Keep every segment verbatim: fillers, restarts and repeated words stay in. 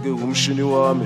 ke umshini wami.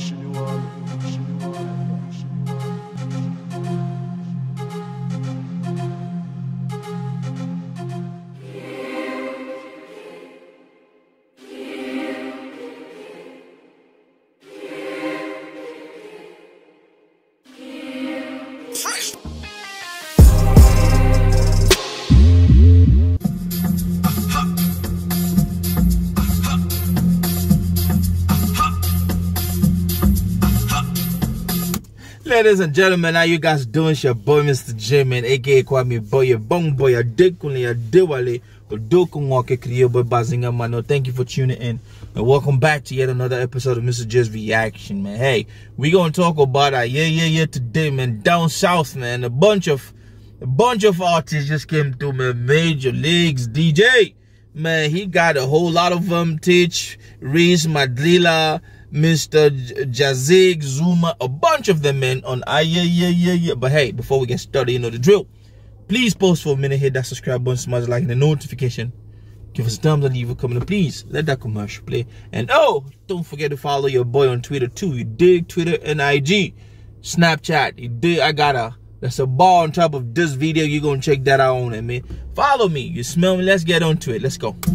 Ladies and gentlemen, how you guys doing? It's your boy Mister J, man, aka Kwame Boy, your bong boy, your dekuni, your dewale, your dokunwake kriyo boy Bazinga Mano. Thank you for tuning in and welcome back to yet another episode of Mister J's Reaction, man. Hey, we gonna talk about our yeah yeah yeah today, man. Down south, man, a bunch of a bunch of artists just came through, man. Major Leagues D J, man, he got a whole lot of them. Teach, Reese, Madlila, Mister Jazig, Zuma, a bunch of them, man, on ah yeah yeah yeah yeah. But hey, before we get started, you know the drill. Please pause for a minute, hit that subscribe button, smash like and the notification. Give us a thumbs up, leave a comment, please. Let that commercial play. And oh, don't forget to follow your boy on Twitter too. You dig? Twitter and I G, Snapchat. You dig? I got a that's a bar on top of this video. You're gonna check that out on it, man. Follow me. You smell me? Let's get on to it. Let's go.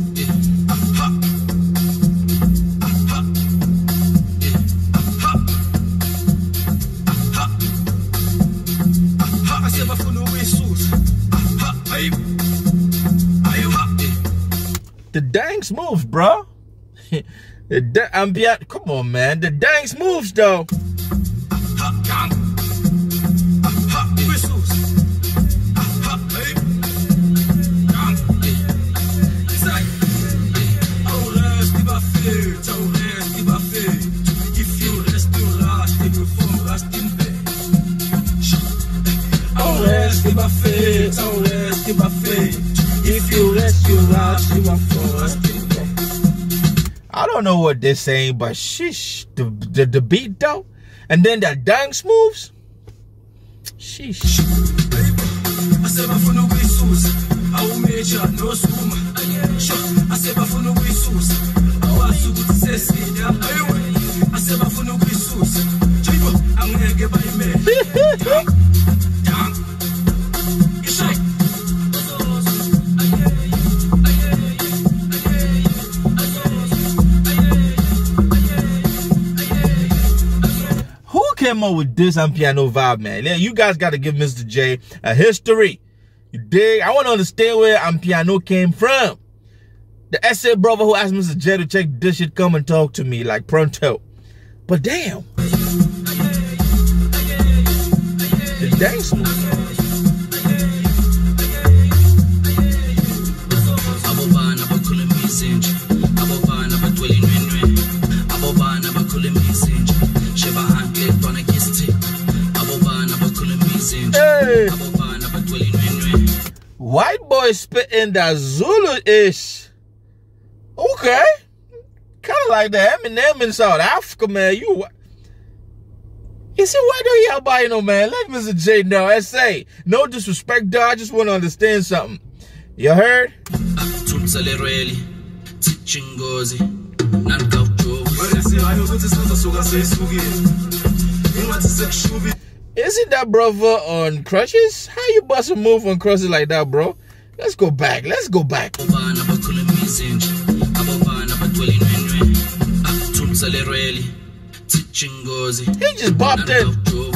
The Danks moves, bro. the da I'm beyond, come on, man. The Danks moves, though. If you rest, you rise, you are forced. I don't know what they're saying, but sheesh, the, the, the beat though, and then that dance moves, sheesh. I said I for no resource, I will measure no swim. I said I for no resource, I was to go to say, I said I for no resource, I'm gonna get by me. Came up with this and piano vibe, man. Yeah, you guys got to give Mister J a history. You dig? I want to understand where Ampiano came from. The S A brother who asked Mister J to check this shit, come and talk to me like pronto. But damn, the dance move. Hey. White boy spitting that Zulu-ish. Okay. Kind of like the Eminem in South Africa, man. You You see, why don't y'all buy no, man? Let Mister J know. S A. No disrespect, dog. I just want to understand something. You heard? Isn't that brother on crutches? How you bust a move on crutches like that, bro? Let's go back. Let's go back. He just bopped in.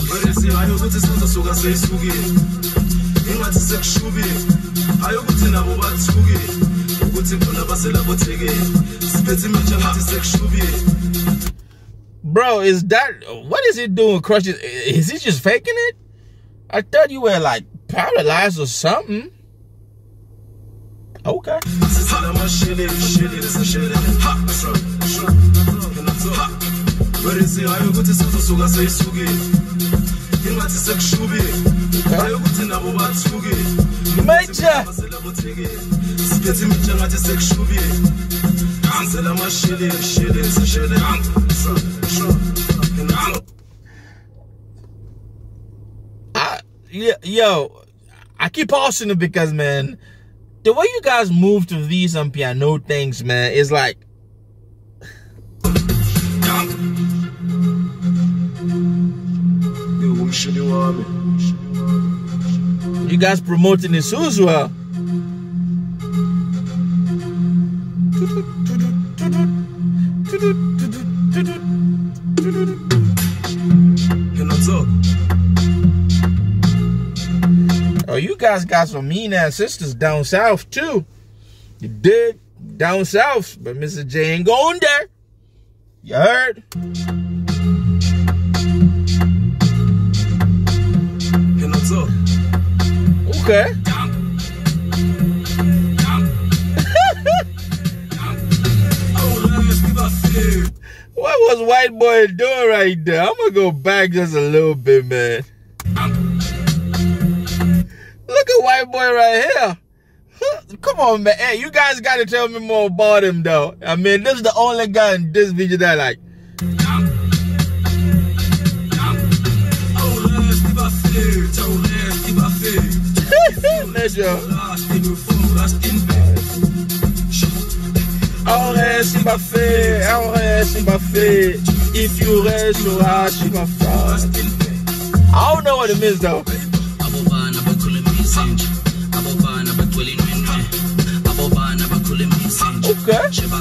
Bro, is that, what is he doing crutches? Is he just faking it? I thought you were like paralyzed or something. Okay. Major. I, yeah, yo, I keep pausing it because, man, the way you guys move to these um, piano things, man, is like, You guys promoting Isuzu, huh? Oh, you guys got some mean ass sisters down south too. You did down south, but Mister J ain't going there. You heard? Okay. What was White Boy doing right there? I'm gonna go back just a little bit, man. Look at White Boy right here. Come on, man. Hey, you guys gotta tell me more about him, though. I mean, this is the only guy in this video that I like. If you rest so hard, she my fraud. I don't know what it means though. Okay.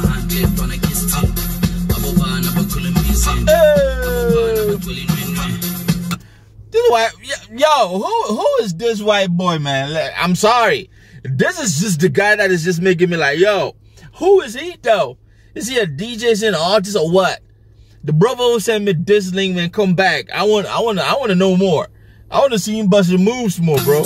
This white, yo, who who is this white boy, man? I'm sorry. This is just the guy that is just making me like, yo, who is he though? Is he a D J, is he an artist, or what? The brother who sent me this link, man, come back. I want, I want, I want to know more. I want to see him bust your moves more, bro.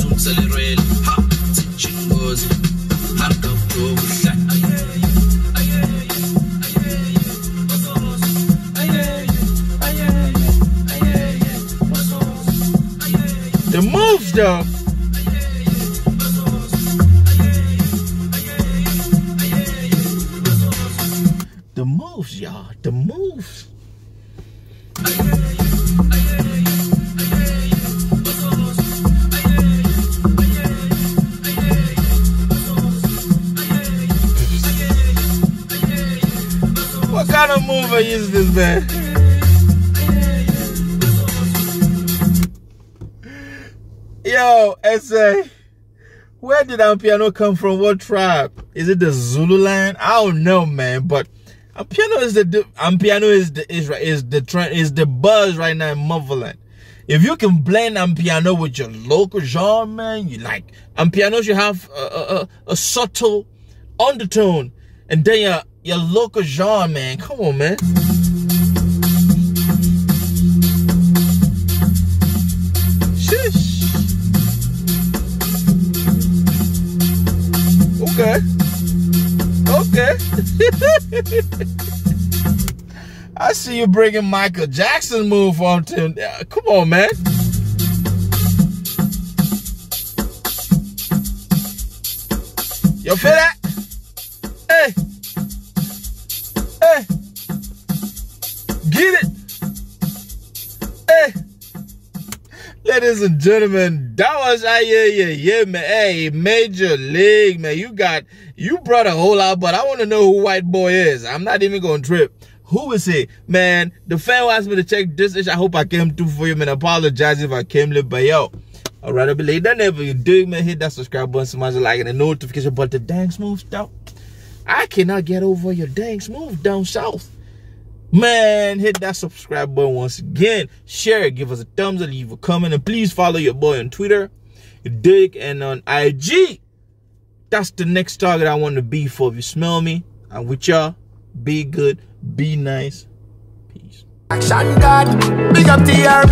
The moves, though. The moves, y'all. The moves. What kind of move is this, man? Yo, S A, where did Amapiano come from? What tribe? Is it the Zulu land? I don't know, man. But Amapiano is the Amapiano is the is is the trend is the buzz right now in Motherland. If you can blend Amapiano with your local genre, man, you like Amapiano should have a, a, a subtle undertone, and then your your local genre, man. Come on, man. Shish. Okay. Okay. I see you bringing Michael Jackson move on to. Uh, come on, man. You feel that? Hey. Hey. Get it. Hey. Ladies and gentlemen, that was ah, yeah, yeah, yeah, man. Hey, Major League, man. You got, you brought a whole lot, but I want to know who White Boy is. I'm not even going to trip. Who is he? Man, the fan who asked me to check this issue. I hope I came through for you, man. I apologize if I came late, but yo, I'd rather be late than never. You dig, man. Hit that subscribe button, smash the like, and the notification. But the dang smooth down. I cannot get over your dang smooth down south. Man, hit that subscribe button once again. Share it, give us a thumbs up, leave a comment, and please follow your boy on Twitter, you dig, and on I G. That's the next target I want to be for. If you smell me, I'm with y'all. Be good, be nice. Peace. Action God, big up T R B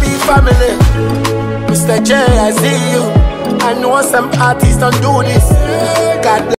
family. Mister J, I see you. I know some artists don't do this. God bless.